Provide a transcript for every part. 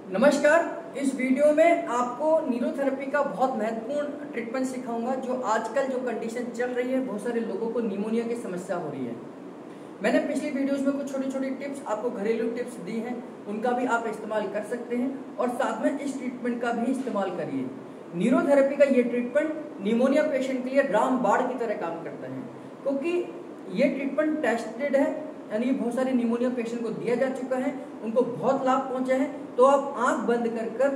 नमस्कार। इस वीडियो में आपको न्यूरोथेरेपी का बहुत महत्वपूर्ण ट्रीटमेंट सिखाऊंगा। जो आजकल जो कंडीशन चल रही है, बहुत सारे लोगों को निमोनिया की समस्या हो रही है। मैंने पिछली वीडियोस में कुछ छोटी छोटी टिप्स आपको घरेलू टिप्स दी हैं, उनका भी आप इस्तेमाल कर सकते हैं और साथ में इस ट्रीटमेंट का भी इस्तेमाल करिए। न्यूरोथेरेपी का ये ट्रीटमेंट निमोनिया पेशेंट के लिए रामबाण की तरह काम करता है, क्योंकि ये ट्रीटमेंट टेस्टेड है, यानी बहुत सारे निमोनिया पेशेंट को दिया जा चुका है, उनको बहुत लाभ पहुंचा है। तो आप आंख बंद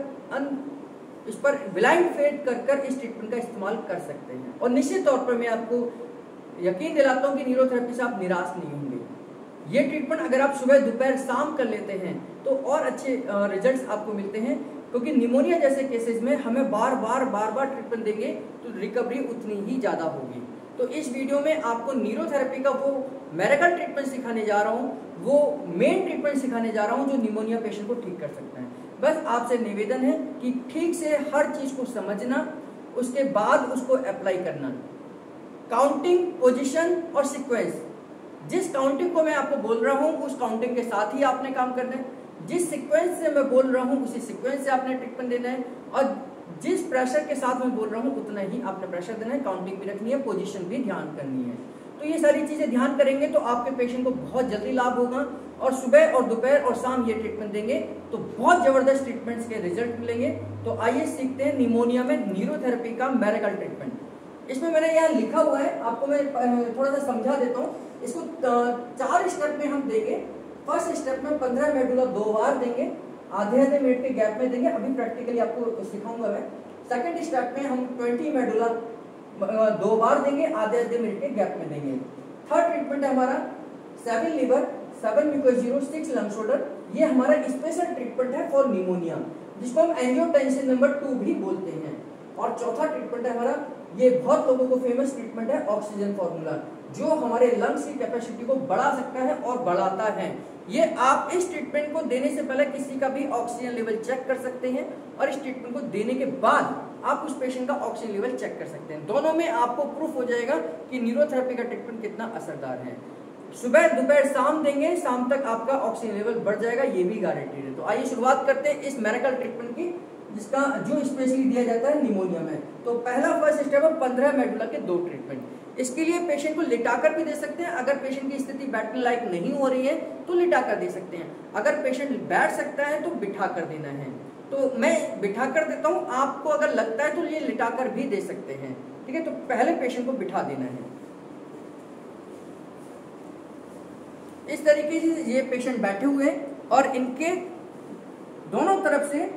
कर इस पर ब्लाइंड फेड कर इस ट्रीटमेंट का इस्तेमाल कर सकते हैं और निश्चित तौर पर मैं आपको यकीन दिलाता हूं कि न्यूरोथेरेपी से आप निराश नहीं होंगे। ये ट्रीटमेंट अगर आप सुबह दोपहर शाम कर लेते हैं तो और अच्छे रिजल्ट्स आपको मिलते हैं, क्योंकि निमोनिया जैसे केसेस में हमें बार बार ट्रीटमेंट देंगे तो रिकवरी उतनी ही ज्यादा होगी। तो इस वीडियो में आपको न्यूरोथेरेपी का वो मेडिकल ट्रीटमेंट सिखाने जा रहा हूँ, वो मेन ट्रीटमेंट सिखाने जा रहा हूँ जो निमोनिया पेशेंट को ठीक कर सकता है। बस आपसे निवेदन है कि ठीक से हर चीज को समझना, उसके बाद उसको अप्लाई करना। काउंटिंग, पोजीशन और सीक्वेंस, जिस काउंटिंग को मैं आपको बोल रहा हूँ उस काउंटिंग के साथ ही आपने काम करना है। जिस सीक्वेंस से मैं बोल रहा हूँ उसी सीक्वेंस से आपने ट्रीटमेंट देना है और जिस प्रेशर के साथ मैं बोल रहा हूँ उतना ही आपने प्रेशर देना है। काउंटिंग भी रखनी है, पोजीशन भी ध्यान करनी है। तो ये सारी चीजें ध्यान करेंगे तो आपके पेशेंट को बहुत जल्दी लाभ होगा और सुबह और दोपहर और शाम ये ट्रीटमेंट देंगे तो बहुत जबरदस्त ट्रीटमेंट्स के रिजल्ट मिलेंगे। तो आइए सीखते हैं निमोनिया में न्यूरोथेरेपी का मेडिकल ट्रीटमेंट। इसमें मैंने यहाँ लिखा हुआ है, आपको मैं थोड़ा सा समझा देता हूँ। इसको 4 स्टेप में हम देंगे। फर्स्ट स्टेप में 15 मेडुला 2 बार देंगे, आधे मिनट के गैप में देंगे। अभी प्रैक्टिकली आपको सिखाऊंगा मैं। सेकंड स्टेप में हम 20 मेडुला 2 बार देंगे, आधे मिनट के गैप में देंगे। थर्ड ट्रीटमेंट है हमारा 7 लीवर 7 म्यूकोर 6 लंग शोल्डर। ये हमारा स्पेशल ट्रीटमेंट है फॉर निमोनिया, जिसको हम एंजियोटेंसिन नंबर 2 भी बोलते हैं। और चौथा ट्रीटमेंट है हमारा, ये बहुत लोगों को फेमस ट्रीटमेंट है, ऑक्सीजन फॉर्मूला, जो हमारे लंग्स की कैपेसिटी को बढ़ा सकता है और बढ़ाता है। ये आप इस ट्रीटमेंट को देने से पहले किसी का भी ऑक्सीजन लेवल चेक कर सकते हैं और इस ट्रीटमेंट को देने के बाद आप उस पेशेंट का ऑक्सीजन लेवल चेक कर सकते हैं। दोनों में आपको प्रूफ हो जाएगा कि न्यूरोथेरेपी का ट्रीटमेंट कितना असरदार है। सुबह दोपहर शाम देंगे, शाम तक आपका ऑक्सीजन लेवल बढ़ जाएगा, ये भी गारंटीड है। तो आइए शुरुआत करते हैं इस मेडिकल ट्रीटमेंट की, जिसका जो स्पेशली दिया जाता है निमोनिया में। तो पहला फर्स्ट स्टेप है 15 मेडुला के 2 ट्रीटमेंट। इसके लिए पेशेंट को लिटाकर भी दे सकते हैं। अगर पेशेंट की स्थिति बैठने लायक नहीं हो रही है तो लिटाकर दे सकते हैं। अगर पेशेंट बैठ सकता है तो बिठा कर देना है। तो मैं बिठा कर देता हूं, आपको अगर लगता है तो ये लिटाकर भी दे सकते हैं। ठीक है, तो पहले पेशेंट को बिठा देना है। इस तरीके से ये पेशेंट बैठे हुए हैं और इनके दोनों तरफ से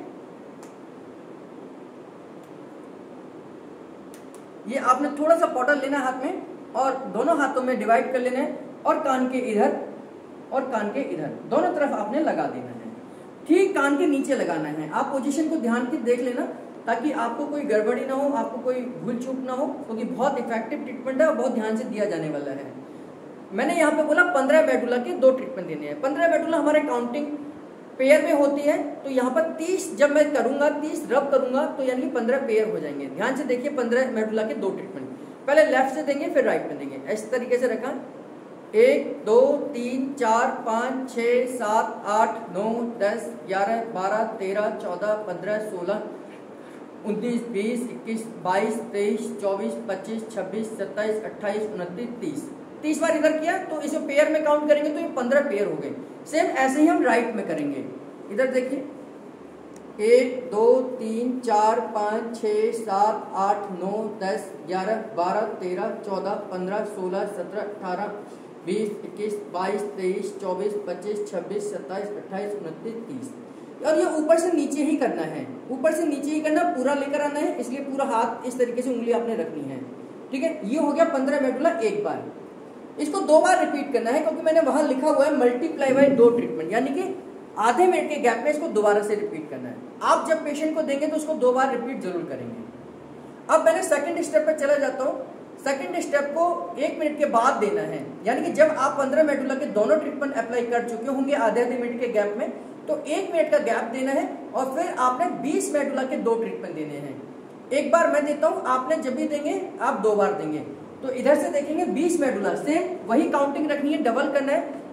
ये आपने थोड़ा सा बॉटल लेना है हाथ में और दोनों हाथों में डिवाइड कर लेना है और कान के इधर और कान के इधर दोनों तरफ आपने लगा देना है। ठीक कान के नीचे लगाना है। आप पोजीशन को ध्यान से देख लेना ताकि आपको कोई गड़बड़ी ना हो, आपको कोई भूल चूक ना हो, क्योंकि बहुत इफेक्टिव ट्रीटमेंट है और बहुत ध्यान से दिया जाने वाला है। मैंने यहाँ पे बोला 15 मेडुला के 2 ट्रीटमेंट देने हैं। 15 मेडुला हमारे काउंटिंग पेयर में होती है, तो यहाँ पर 30 जब मैं करूंगा, 30 रब करूंगा तो यानी 15 पेयर हो जाएंगे। ध्यान से देखिए, 15 मेडुला के 2 ट्रीटमेंट पहले लेफ्ट से देंगे फिर राइट में देंगे। इस तरीके से रखा, 1 2 3 4 5 6 7 8 9 10 11 12 13 14 15 16 19 20 21 22 23 24 25 26 27 28 29 30 बार इधर किया तो इसे पेयर में काउंट करेंगे तो ये 15 पेयर हो गए। सेम ऐसे ही हम राइट में करेंगे। इधर देखिए, 1 2 3 4 5 6 7 8 9 10 11 12 13 14 15 16 17 18 20 21 22 23 24 25 26 27 28 29 30। और ये ऊपर से नीचे ही करना है, ऊपर से नीचे ही करना, पूरा लेकर आना है। इसलिए पूरा हाथ इस तरीके से उंगली आपने रखनी है। ठीक है, ये हो गया 15 मेडुला एक बार। इसको 2 बार रिपीट करना है, क्योंकि मैंने वहां लिखा हुआ है मल्टीप्लाई बाय 2 ट्रीटमेंट, यानी कि आधे मिनट के गैप में इसको दोबारा से रिपीट करना है। आप जब पेशेंट को देंगे तो उसको 2 बार रिपीट जरूर करेंगे। अब मैंने सेकंड स्टेप पर चला जाता हूँ। सेकंड स्टेप को 1 मिनट के बाद देना है, यानी कि जब आप 15 मेडुला के दोनों ट्रीटमेंट अप्लाई कर चुके होंगे आधे मिनट के गैप में, तो 1 मिनट का गैप देना है और फिर आपने 20 मेडुला के 2 ट्रीटमेंट देने हैं। एक बार मैं देता हूँ, आपने जब भी देंगे आप 2 बार देंगे। तो इधर से देखेंगे 20 मेडुला, सेम वही काउंटिंग रखनी है, डबल करना है।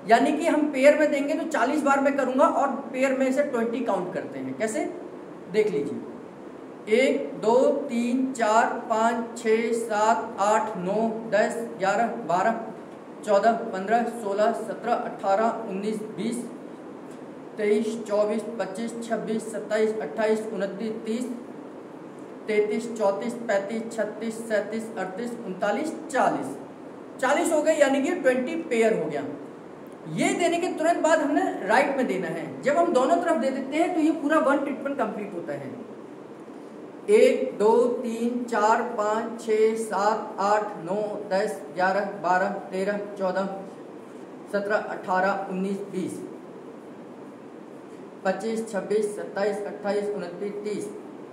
यानी कि हम पेयर में देंगे तो 40 बार मैं करूंगा और पेयर में से 20 काउंट करते हैं। कैसे, देख लीजिए, 1 2 3 4 5 6 7 8 9 10 11 12 14 15 16 17 18 19 20 23 24 25 26 27 28 29 30 33 34 35 36 37 38 39 40 40 हो गए, यानी कि 20 पेयर हो गया। ये देने के तुरंत बाद हमने राइट में देना है। जब हम दोनों तरफ दे देते हैं तो ये पूरा 1 ट्रीटमेंट कंप्लीट होता है। 1 2 3 4 5 6 7 8 9 10 11 12 13 14 17 18 19 20 25 26 27 28 29 30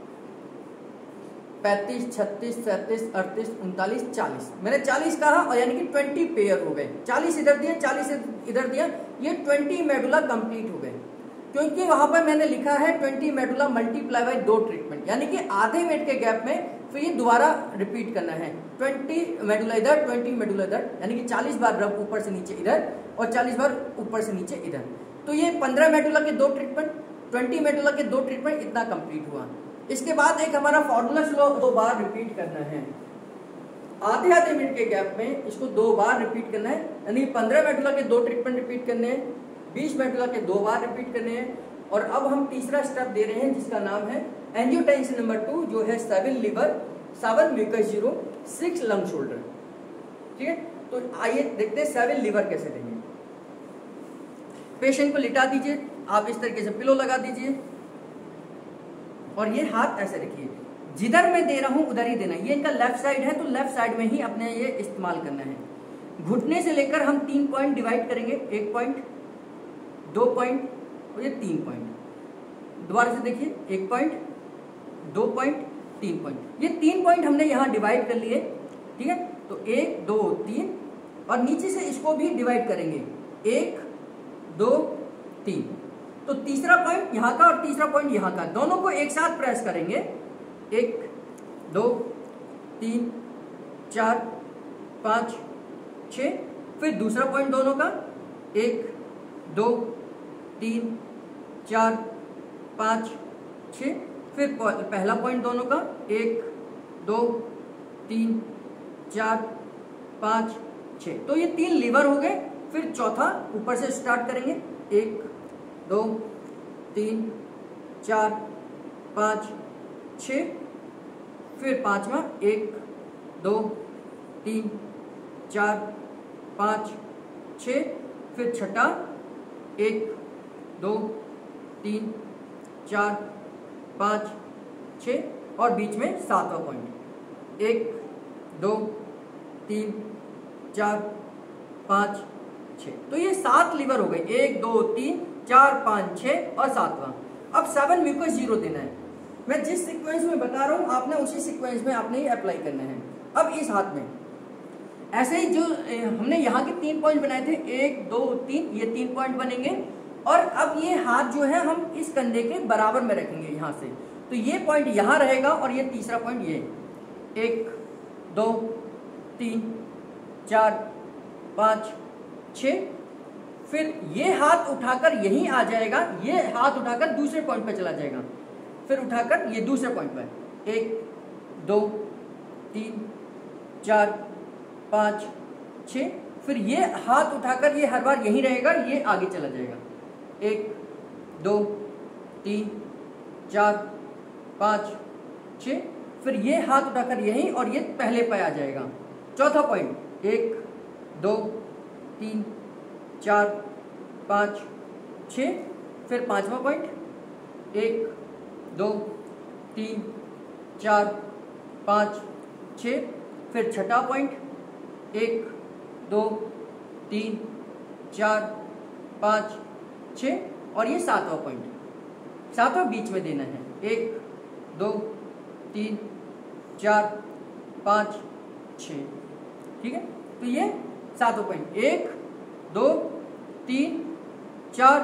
35 36 37 38 39 40। मैंने 40 कहा और यानी कि 20 पेयर हो गए। 40 इधर दिया, 40 इधर दिया, ये 20 मेडुला कंप्लीट हो गए। क्योंकि वहां पर मैंने लिखा है 20 मेडुला मल्टीप्लाई बाय 2 ट्रीटमेंट, यानी कि आधे मिनट के गैप में फिर ये दोबारा रिपीट करना है। 20 मेडुला इधर, 20 मेडुला इधर, यानी कि 40 बार रब ऊपर से नीचे इधर और 40 बार ऊपर से नीचे इधर। तो ये 15 मेडुला के 2 ट्रीटमेंट, 20 मेडुला के 2 ट्रीटमेंट, इतना कंप्लीट हुआ। इसके बाद एक हमारा फॉर्मूला स्लो 2 बार रिपीट करना है। आधे मिनट के गैप में इसको 2 बार रिपीट करना है, यानी 15 मेडुला के 2 ट्रीटमेंट रिपीट करने हैं, 20 मेडुला के 2 बार रिपीट करने हैं। और अब हम तीसरा स्टेप दे रहे हैं जिसका नाम है एंजियोटेंसिन नंबर 2, जो है 7 liver, 7 mucus zero, 6 lung shoulder. ठीक है, तो आइए देखते हैं 7 लीवर कैसे देंगे। पेशेंट को लिटा दीजिए, आप इस तरीके से पिलो लगा दीजिए और ये हाथ ऐसे रखिए। जिधर मैं दे रहा हूं उधर ही देना है। ये इनका लेफ्ट साइड है तो लेफ्ट साइड में ही अपने ये इस्तेमाल करना है। घुटने से लेकर हम 3 पॉइंट डिवाइड करेंगे, 1 पॉइंट, 2 पॉइंट और ये 3 पॉइंट। दोबारा से देखिए, 1 पॉइंट, 2 पॉइंट, 3 पॉइंट। ये 3 पॉइंट हमने यहाँ डिवाइड कर लिए। ठीक है, तो 1 2 3 और नीचे से इसको भी डिवाइड करेंगे, 1 2 3। तो तीसरा पॉइंट यहाँ का और तीसरा पॉइंट यहाँ का, दोनों को एक साथ प्रेस करेंगे। 1 2 3 4 5 6। फिर दूसरा पॉइंट दोनों का, 1 2 3 4 5 6। फिर पहला पॉइंट दोनों का, 1 2 3 4 5 6। तो ये 3 लीवर हो गए। फिर चौथा ऊपर से स्टार्ट करेंगे, 1 2 3 4 5 6। फिर पांचवा, 1 2 3 4 5 6। फिर छठा, 1 2 3 4 5 6 और बीच में 7वां पॉइंट, 1 2 3 4 5 6। तो ये 7 लीवर हो गए, 1 2 3 4 5 6 और 7वां। अब 7 म्यूकस जीरो देना है। मैं जिस सीक्वेंस में बता रहा हूं आपने उसी सीक्वेंस में आपने ये अप्लाई करना है। अब इस हाथ में ऐसे ही जो हमने यहाँ के 3 पॉइंट बनाए थे, 1 2 3, ये 3 पॉइंट बनेंगे। और अब ये हाथ जो है हम इस कंधे के बराबर में रखेंगे यहाँ से, तो ये पॉइंट यहाँ रहेगा और ये तीसरा पॉइंट ये, 1 2 3 4 5 6। फिर ये हाथ उठाकर यहीं आ जाएगा, ये हाथ उठाकर दूसरे पॉइंट पे चला जाएगा। फिर उठाकर ये दूसरे पॉइंट पे, 1 2 3 4 5 6। फिर ये हाथ उठाकर ये हर बार यहीं रहेगा, ये आगे चला जाएगा, 1 2 3 4 5 6। फिर ये हाथ उठाकर यहीं और ये पहले पे आ जाएगा। चौथा पॉइंट, 1 2 3 4 5 6। फिर पांचवा पॉइंट, 1 2 3 4 5 6। फिर छठा पॉइंट, 1 2 3 4 5 6 और ये 7वां पॉइंट। 7वां बीच में देना है, 1 2 3 4 5 6। ठीक है, तो ये 7वां पॉइंट, 1 2 3 4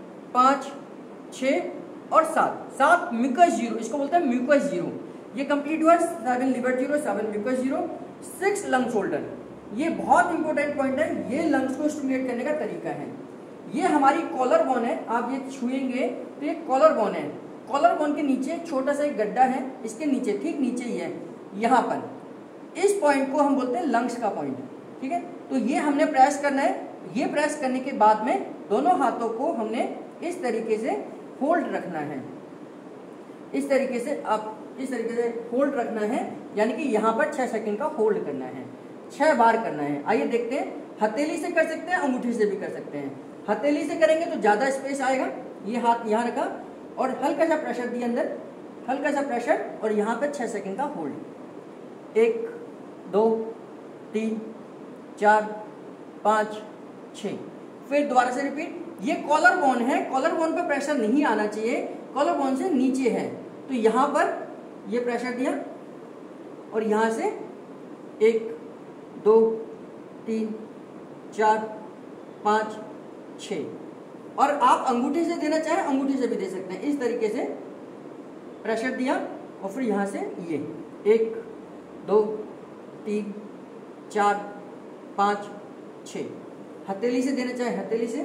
5 6 और 7 म्यूकस जीरो, इसको बोलते हैं म्यूकस जीरो। ये कंप्लीट हुआ 7 liver zero, 7 mucus zero, 6 lung shoulder. ये बहुत इंपॉर्टेंट पॉइंट है, ये लंग्स को स्टिमुलेट करने का तरीका है। ये हमारी कॉलर बोन है, आप ये छुएंगे तो ये कॉलर बोन है। कॉलर बोन के नीचे छोटा सा एक गड्ढा है, इसके नीचे ठीक नीचे ही है, यहाँ पर इस पॉइंट को हम बोलते हैं लंग्स का पॉइंट, ठीक है। तो ये हमने प्रेस करना है। ये प्रेस करने के बाद में दोनों हाथों को हमने इस तरीके से होल्ड रखना है, इस तरीके से आप इस तरीके से होल्ड रखना है, यानी कि यहाँ पर 6 सेकंड का होल्ड करना है, 6 बार करना है। आइए देखते हैं, हथेली से कर सकते हैं, अंगूठी से भी कर सकते हैं। हथेली से करेंगे तो ज्यादा स्पेस आएगा, ये हाथ यहाँ रखा और हल्का सा प्रेशर दिया अंदर, हल्का सा प्रेशर और यहाँ पर 6 सेकंड का होल्ड। 1 2 3 4 5 6, फिर दोबारा से रिपीट। ये कॉलर बोन है, कॉलर बोन पर प्रेशर नहीं आना चाहिए, कॉलर बोन से नीचे है, तो यहाँ पर ये प्रेशर दिया और यहाँ से 1 2 3 4 5 6, और आप अंगूठे से देना चाहें अंगूठे से भी दे सकते हैं। इस तरीके से प्रेशर दिया और फिर यहाँ से ये 1 2 3 4 5 6, हथेली से देना चाहे हथेली से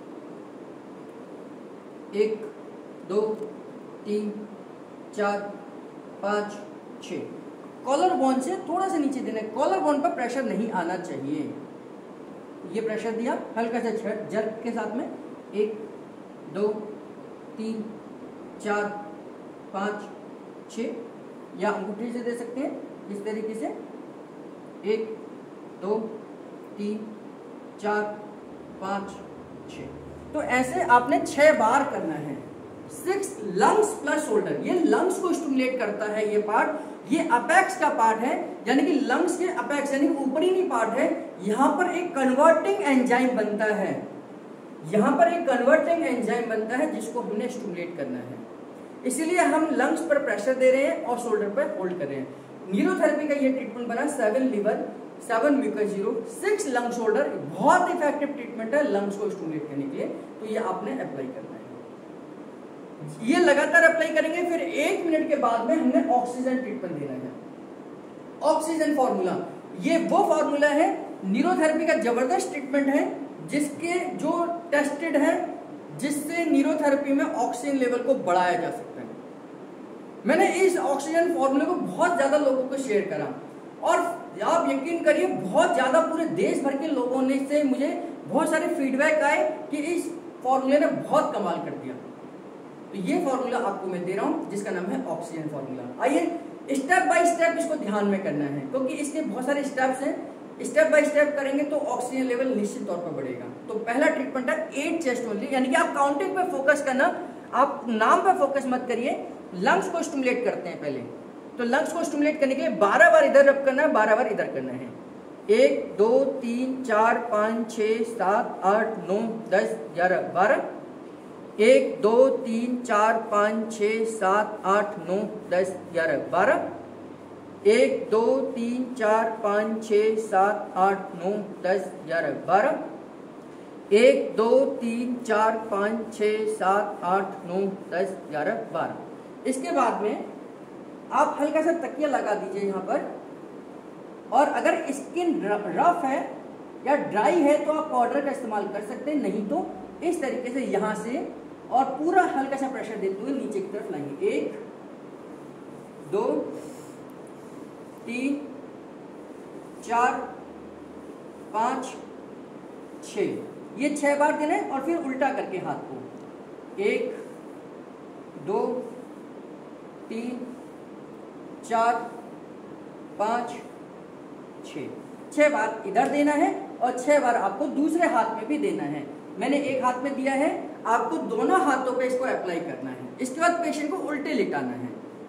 1 2 3 4 5 6, कॉलर बोन से थोड़ा सा नीचे देना है, कॉलर बोन पर प्रेशर नहीं आना चाहिए। ये प्रेशर दिया हल्का सा जर्क के साथ में, 1 2 3 4 5 6, या अंगूठी से दे सकते हैं इस तरीके से 1 2 3 4 5 6। तो ऐसे आपने 6 बार करना है। 6 लंग्स प्लस शोल्डर, ये लंग्स को स्टिमुलेट करता है ये पार्ट, ये अपेक्स का पार्ट है, यानी कि लंग्स के अपेक्स यानी कि ऊपरी पार्ट है। यहां पर एक कन्वर्टिंग एंजाइम बनता है, यहां पर एक कन्वर्टिंग एंजाइम बनता है जिसको हमने स्टिमुलेट करना है, इसीलिए हम लंग्स पर प्रेशर दे रहे हैं और शोल्डर पर होल्ड कर रहे हैं। न्यूरोथेरेपी का ये ट्रीटमेंट बना 7 लीवर 7 म्यूकस 0 6 लंग शोल्डर, बहुत इफेक्टिव ट्रीटमेंट है लंग्स को स्टिमुलेट करने के लिए। तो ये आपने अप्लाई करना है, ये लगातार अप्लाई करेंगे। फिर 1 मिनट के बाद में हमने ऑक्सीजन ट्रीटमेंट देना है। ऑक्सीजन फॉर्मूला, ये वो फॉर्मूला है, न्यूरोथेरेपी का जबरदस्त ट्रीटमेंट है जिसके जो टेस्टेड है, जिससे न्यूरोथेरेपी में ऑक्सीजन लेवल को बढ़ाया जा सकता है। मैंने इस ऑक्सीजन फॉर्मूले को बहुत ज्यादा लोगों को शेयर करा और आप यकीन करिए बहुत ज्यादा पूरे देश भर के लोगों ने से मुझे बहुत सारे फीडबैक आए कि इस फॉर्मूले ने बहुत कमाल कर दिया। तो ये फॉर्मूला आपको मैं दे रहा हूं जिसका नाम है ऑक्सीजन फॉर्मूला। आइए स्टेप बाय स्टेप इसको ध्यान में करना है, क्योंकि इसके बहुत सारे स्टेप्स हैं। स्टेप बाय स्टेप करेंगे तो ऑक्सीजन लेवल निश्चित तौर पर बढ़ेगा। तो पहला ट्रीटमेंट है 8 चेस्ट ओनली, यानी कि आप काउंटिंग पे फोकस करना, आप नाम पे फोकस मत करिए। लंग्स को स्टिमुलेट करते हैं पहले, तो लंग्स को स्टिमुलेट करने के लिए 12 बार इधर रब करना है, 12 बार इधर करना है। 1 2 3 4 5 6 7 8 9 10 11 12, 1 2 3 4 5 6 7 8 9 10 11 12, 1 2 3 4 5 6 7 8 9 10 11 12, 1 2 3 4 5 6 7 8 9 10 11 12। इसके बाद में आप हल्का सा तकिया लगा दीजिए यहाँ पर, और अगर स्किन रफ है या ड्राई है तो आप पाउडर का इस्तेमाल कर सकते हैं, नहीं तो इस तरीके से यहाँ से और पूरा हल्का सा प्रेशर देते हुए नीचे की तरफ लाएंगे। 1 2 3 4 5 6, ये 6 बार देना है। और फिर उल्टा करके हाथ को 1 2 3 4 5 6 बार इधर देना है और 6 बार आपको दूसरे हाथ में भी देना है। मैंने एक हाथ में दिया है, आपको दोनों हाथों पे इसको अप्लाई करना है। इसके बाद पेशेंट को उल्टे लिटाना है।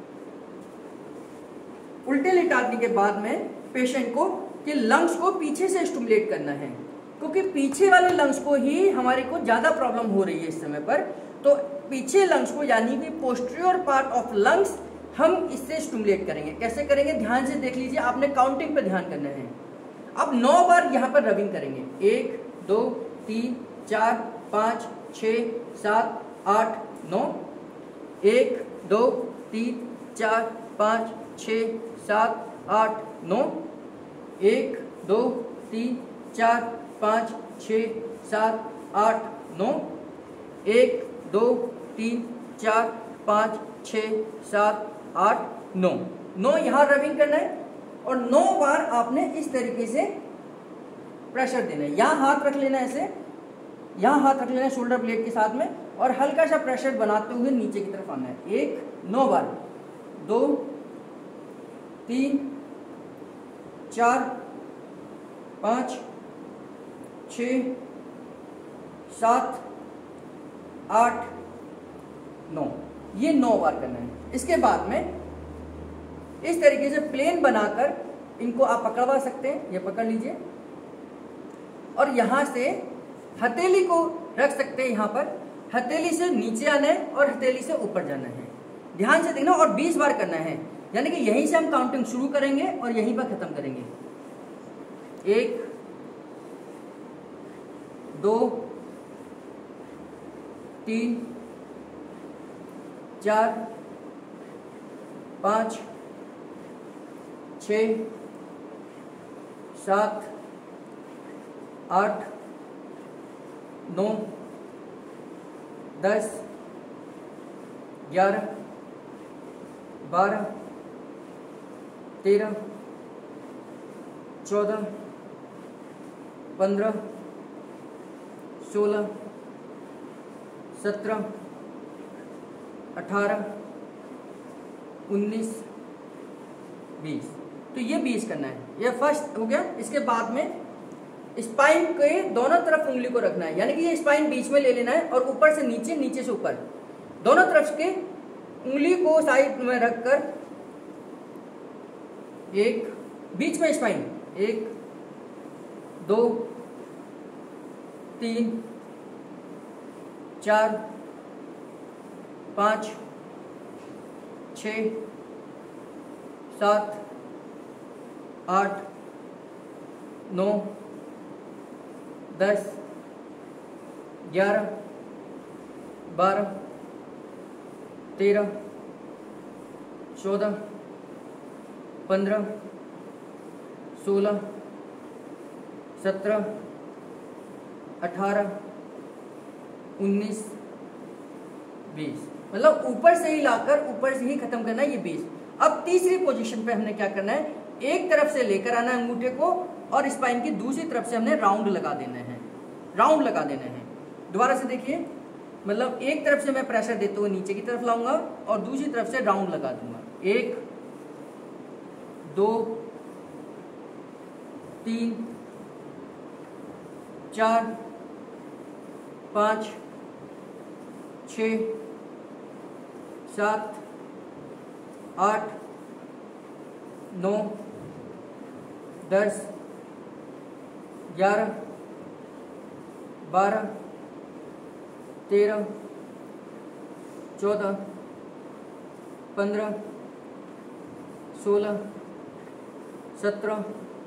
उल्टे लिटाने के बाद में पेशेंट को कि लंग्स को पीछे से स्टिमुलेट करना है, क्योंकि पीछे वाले लंग्स को ही हमारे को ज्यादा प्रॉब्लम हो रही है इस समय पर। तो पीछे लंग्स को यानी कि पोस्टीरियर पार्ट ऑफ लंग्स हम इससे स्टिमुलेट करेंगे। कैसे करेंगे ध्यान से देख लीजिए, आपने काउंटिंग पे ध्यान करना है। अब 9 बार यहाँ पर रबिंग करेंगे। 1 2 3 4 5 6 7 8 9, 1 2 3 4 5 6 7 8 9, 1 2 3 4 5 6 7 8 9, 1 2 3 4 5 6 7 8 9, 9 यहाँ रबिंग करना है और 9 बार आपने इस तरीके से प्रेशर देना है। यहाँ हाथ रख लेना है ऐसे, यहाँ हाथ रख लेना है शोल्डर ब्लेड के साथ में और हल्का सा प्रेशर बनाते हुए नीचे की तरफ आना है। 1 9 बार, 2 3 4 5 6 7 8 9, ये 9 बार करना है। इसके बाद में इस तरीके से प्लेन बनाकर इनको आप पकड़वा सकते हैं, ये पकड़ लीजिए और यहां से हथेली को रख सकते हैं। यहां पर हथेली से नीचे आना है और हथेली से ऊपर जाना है। ध्यान से देखना और 20 बार करना है, यानी कि यहीं से हम काउंटिंग शुरू करेंगे और यहीं पर खत्म करेंगे। 1 2 3 4 5 6 7 8 9 10 11 12 13 14 15 16 17 18 19 20। तो ये 20 करना है, ये फर्स्ट हो गया। इसके बाद में स्पाइन के दोनों तरफ उंगली को रखना है, यानी कि ये स्पाइन बीच में ले लेना है और ऊपर से नीचे, नीचे से ऊपर, दोनों तरफ के उंगली को साइड में रखकर एक बीच में स्पाइन 1 2 3 4 5 6 7 8 9 10 11 12 13 14 15 16 17 18 19 20, मतलब ऊपर से ही लाकर ऊपर से ही खत्म करना है ये 20। अब तीसरी पोजीशन पे हमने क्या करना है, एक तरफ से लेकर आना है अंगूठे को और स्पाइन की दूसरी तरफ से हमने राउंड लगा देना है, राउंड लगा देना है। दोबारा से देखिए, मतलब एक तरफ से मैं प्रेशर देते हुए नीचे की तरफ लाऊंगा और दूसरी तरफ से राउंड लगा दूंगा। 1 2 3 4 5 6 7 8 9 10 11 12 13 14 15 16 17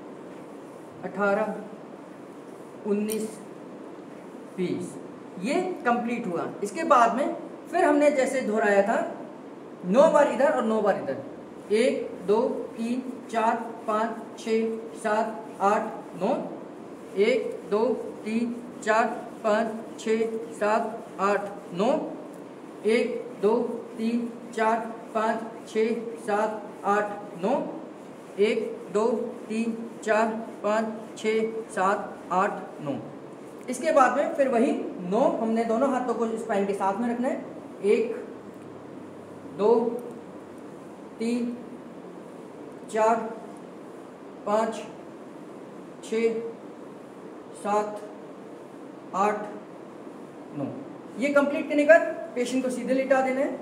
18 19 20, ये कंप्लीट हुआ। इसके बाद में फिर हमने जैसे दोहराया था 9 बार इधर और 9 बार इधर, 1 2 3 4 5 6 7 8 9, 1 2 3 4 5 6 7 8 9, 1 2 3 4 5 6 7 8 9, 1 2 3 4 5 6 7 8 9। इसके बाद में फिर वही 9 हमने दोनों हाथों को स्पाइन के साथ में रखना है। 1 2 3 4 5 6 7 8 9, ये कंप्लीट करने के बाद पेशेंट को सीधे लिटा देना है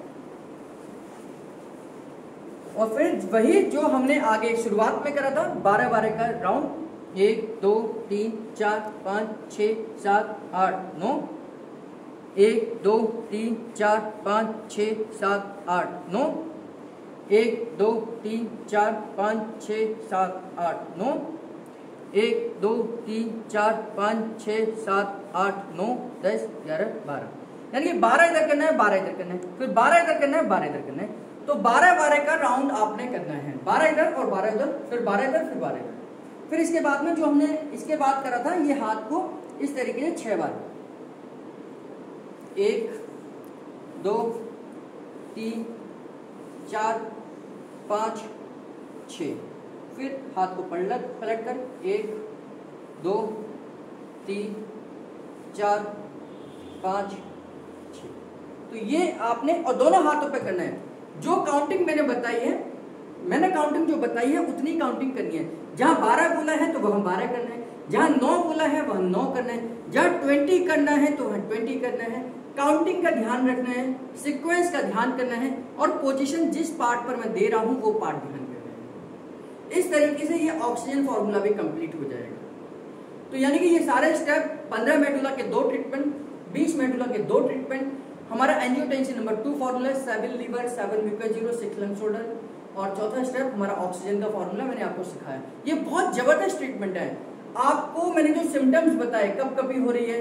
और फिर वही जो हमने आगे शुरुआत में करा था 12 का राउंड, 1 2 3 4 5 6 7 8 9, 1 2 3 4 5 6 7 8 9, 1 2 3 4 5 6 7 8 9, 1 2 3 4 5 6 7 8 9 10 11 12, यानी कि 12 इधर करना है, 12 इधर करना है, फिर 12 इधर करना है, 12 इधर करना है। तो 12 का राउंड आपने करना है, 12 इधर और 12 इधर, फिर 12 इधर, फिर 12 इधर। फिर इसके बाद में जो हमने इसके बाद करा था, ये हाथ को इस तरीके से 6 बार, 1 2 3 4 5 6, फिर हाथ को पलट कर 1 2 3 4 5 6। तो ये आपने और दोनों हाथों पे करना है। जो काउंटिंग मैंने बताई है, मैंने काउंटिंग जो बताई है उतनी काउंटिंग करनी है। जहां 12 बोला है तो वहां 12 करना है, जहां 9 बोला है वहां 9 करना है, जहां 20 करना है तो वहां 20 करना है। काउंटिंग का ध्यान रखना है, सीक्वेंस का ध्यान करना है, और पोजीशन जिस पार्ट पर मैं दे रहा हूं वो पार्ट ध्यान करना है। इस तरीके से ये ऑक्सीजन फॉर्मूला भी कंप्लीट हो जाएगा। तो यानी कि ये सारे स्टेप 15 मेडुला के 2 ट्रीटमेंट, 20 मेडुला के 2 ट्रीटमेंट, हमारा angiotensin number 2 formula 7 liver 7 mucus 6 lung shoulder, और चौथा स्टेप हमारा ऑक्सीजन का फॉर्मूला मैंने आपको सिखाया। ये बहुत जबरदस्त ट्रीटमेंट है। आपको मैंने जो सिम्टम्स बताए, कब कभी हो रही है,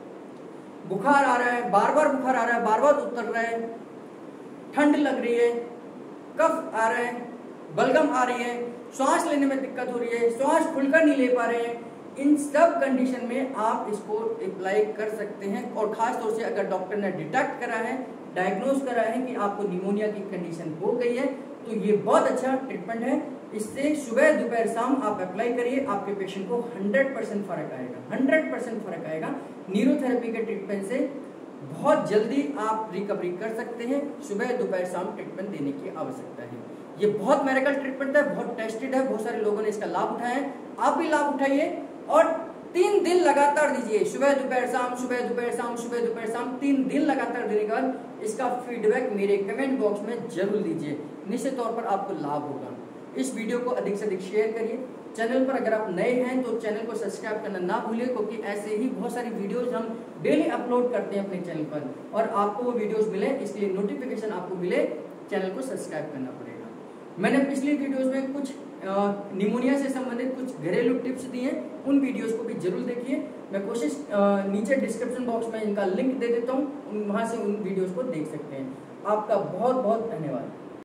बुखार आ रहा है, बार बार बुखार आ रहा है, बार बार उतर रहा है, ठंड लग रही है, कफ आ रहा है, बलगम आ रही है, श्वास लेने में दिक्कत हो रही है, श्वास खुलकर नहीं ले पा रहे हैं, इन सब कंडीशन में आप इसको अप्लाई कर सकते हैं। और खास तौर से अगर डॉक्टर ने डिटेक्ट करा है, डायग्नोज करा है कि आपको निमोनिया की कंडीशन हो गई है, तो ये बहुत अच्छा ट्रीटमेंट है। इससे सुबह दोपहर शाम आप अप्लाई करिए, आपके पेशेंट को 100% फर्क आएगा, 100% फर्क आएगा। न्यूरोथेरेपी के ट्रीटमेंट से बहुत जल्दी आप रिकवरी कर सकते हैं। सुबह दोपहर शाम ट्रीटमेंट देने की आवश्यकता है। ये बहुत मेडिकल ट्रीटमेंट है, बहुत टेस्टेड है, बहुत सारे लोगों ने इसका लाभ उठाया है। आप भी लाभ उठाइए और 3 दिन लगातार दीजिए, सुबह दोपहर शाम, सुबह दोपहर शाम, सुबह दोपहर शाम, 3 दिन लगातार देने के बाद इसका फीडबैक मेरे कमेंट बॉक्स में जरूर दीजिए। निश्चित तौर पर आपको लाभ होगा। इस वीडियो को अधिक से अधिक शेयर करिए। चैनल पर अगर आप नए हैं तो चैनल को सब्सक्राइब करना ना भूलिए, क्योंकि ऐसे ही बहुत सारी वीडियोस हम डेली अपलोड करते हैं अपने चैनल पर, और आपको वो वीडियोस मिले, इसलिए नोटिफिकेशन आपको मिले, चैनल को सब्सक्राइब करना पड़ेगा। मैंने पिछली वीडियोस में कुछ निमोनिया से संबंधित कुछ घरेलू टिप्स दिए हैं, उन वीडियोस को भी जरूर देखिए। मैं कोशिश नीचे डिस्क्रिप्शन बॉक्स में इनका लिंक दे देता हूँ, वहां से उन वीडियोस को देख सकते हैं। आपका बहुत बहुत धन्यवाद।